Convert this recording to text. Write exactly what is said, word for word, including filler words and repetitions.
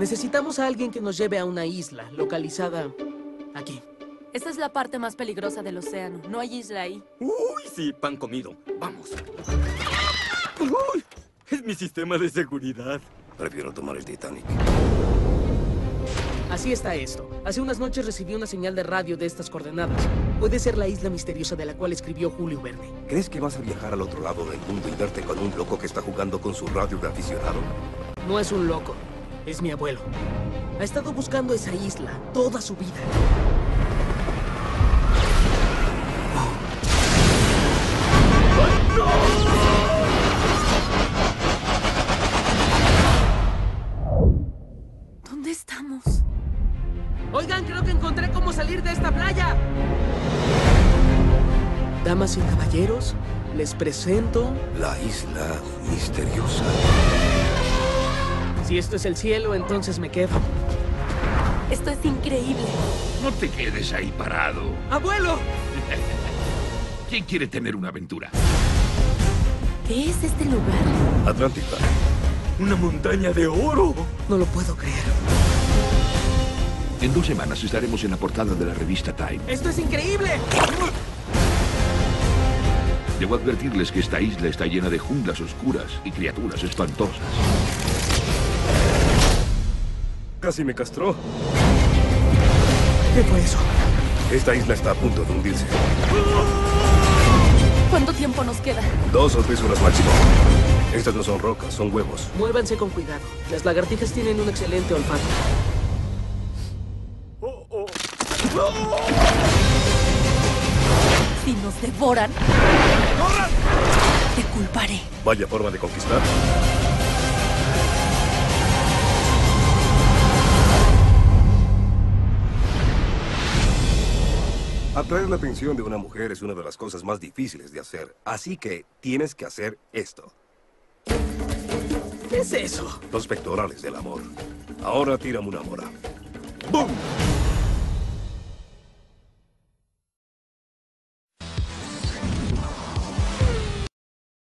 Necesitamos a alguien que nos lleve a una isla localizada aquí. Esta es la parte más peligrosa del océano. No hay isla ahí. Uy, sí, pan comido. Vamos. Uy, es mi sistema de seguridad. Prefiero tomar el Titanic. Así está esto. Hace unas noches recibí una señal de radio de estas coordenadas. Puede ser la isla misteriosa de la cual escribió Julio Verne. ¿Crees que vas a viajar al otro lado del mundo y verte con un loco que está jugando con su radio de aficionado? No es un loco. Es mi abuelo. Ha estado buscando esa isla toda su vida. ¿Dónde estamos? Oigan, creo que encontré cómo salir de esta playa. Damas y caballeros, les presento... La isla misteriosa. Si esto es el cielo, entonces me quedo. Esto es increíble. No te quedes ahí parado. ¡Abuelo! ¿Quién quiere tener una aventura? ¿Qué es este lugar? Atlántica. Una montaña de oro. No lo puedo creer. En dos semanas estaremos en la portada de la revista Time. ¡Esto es increíble! Debo advertirles que esta isla está llena de junglas oscuras y criaturas espantosas. Casi me castró. ¿Qué fue eso? Esta isla está a punto de hundirse. ¿Cuánto tiempo nos queda? Dos o tres horas máximo. Estas no son rocas, son huevos. Muévanse con cuidado. Las lagartijas tienen un excelente olfato. Oh, oh. Si nos devoran, ¡Corran! te culparé. Vaya forma de conquistar. Atraer la atención de una mujer es una de las cosas más difíciles de hacer. Así que tienes que hacer esto. ¿Qué es eso? Los pectorales del amor. Ahora tírame una mora. ¡Bum!